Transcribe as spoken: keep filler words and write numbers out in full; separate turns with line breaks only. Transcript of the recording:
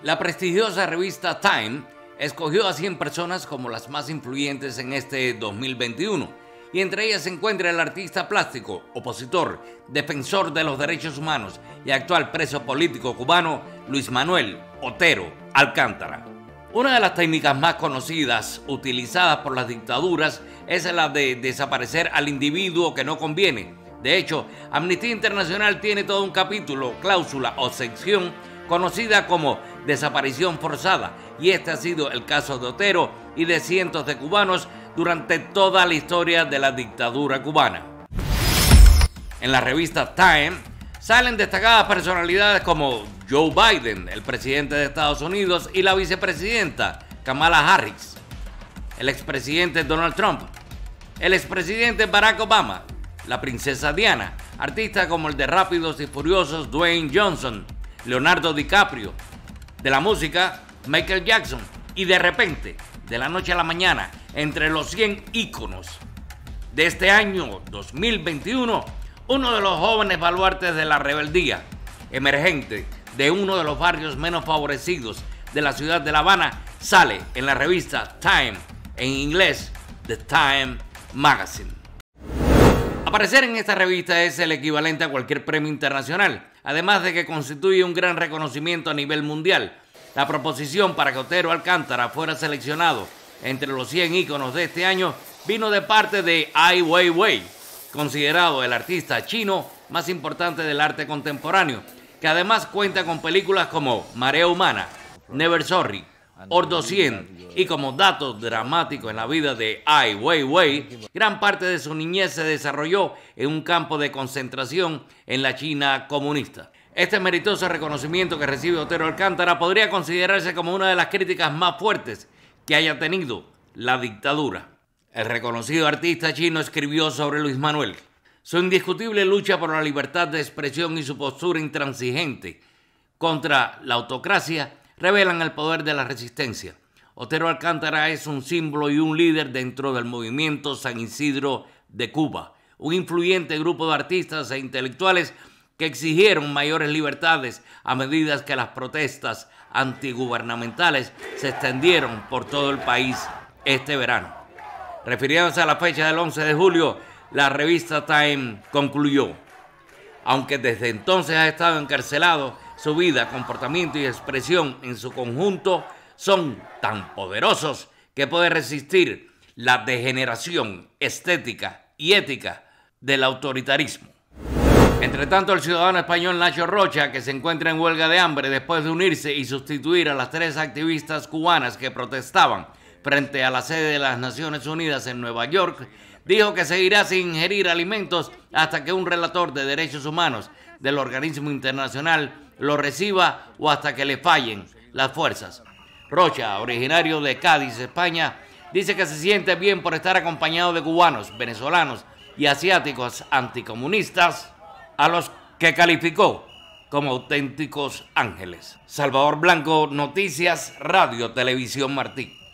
La prestigiosa revista Time escogió a cien personas como las más influyentes en este dos mil veintiuno, y entre ellas se encuentra el artista plástico, opositor, defensor de los derechos humanos y actual preso político cubano Luis Manuel Otero Alcántara. Una de las técnicas más conocidas utilizadas por las dictaduras es la de desaparecer al individuo que no conviene. De hecho, Amnistía Internacional tiene todo un capítulo, cláusula o sección conocida como desaparición forzada, y este ha sido el caso de Otero y de cientos de cubanos durante toda la historia de la dictadura cubana. En la revista Time salen destacadas personalidades como Joe Biden, el presidente de Estados Unidos, y la vicepresidenta Kamala Harris, el expresidente Donald Trump, el expresidente Barack Obama, la princesa Diana, artistas como el de Rápidos y Furiosos Dwayne Johnson, Leonardo DiCaprio, de la música Michael Jackson, y de repente, de la noche a la mañana, entre los cien íconos de este año dos mil veintiuno, uno de los jóvenes baluartes de la rebeldía, emergente de uno de los barrios menos favorecidos de la ciudad de La Habana, sale en la revista Time, en inglés The Time Magazine. Aparecer en esta revista es el equivalente a cualquier premio internacional, además de que constituye un gran reconocimiento a nivel mundial. La proposición para que Otero Alcántara fuera seleccionado entre los cien íconos de este año vino de parte de Ai Weiwei, considerado el artista chino más importante del arte contemporáneo, que además cuenta con películas como Marea Humana, Never Sorry, Ordo cien, y como dato dramático en la vida de Ai Weiwei, gran parte de su niñez se desarrolló en un campo de concentración en la China comunista. Este meritoso reconocimiento que recibe Otero Alcántara podría considerarse como una de las críticas más fuertes que haya tenido la dictadura. El reconocido artista chino escribió sobre Luis Manuel: su indiscutible lucha por la libertad de expresión y su postura intransigente contra la autocracia revelan el poder de la resistencia. Otero Alcántara es un símbolo y un líder dentro del movimiento San Isidro de Cuba, un influyente grupo de artistas e intelectuales que exigieron mayores libertades a medida que las protestas antigubernamentales se extendieron por todo el país este verano. Refiriéndose a la fecha del once de julio, la revista Time concluyó: aunque desde entonces ha estado encarcelado, su vida, comportamiento y expresión en su conjunto son tan poderosos que puede resistir la degeneración estética y ética del autoritarismo. Entre tanto, el ciudadano español Nacho Rocha, que se encuentra en huelga de hambre después de unirse y sustituir a las tres activistas cubanas que protestaban frente a la sede de las Naciones Unidas en Nueva York, dijo que seguirá sin ingerir alimentos hasta que un relator de derechos humanos del organismo internacional lo reciba o hasta que le fallen las fuerzas. Rocha, originario de Cádiz, España, dice que se siente bien por estar acompañado de cubanos, venezolanos y asiáticos anticomunistas, a los que calificó como auténticos ángeles. Salvador Blanco, Noticias Radio Televisión Martí.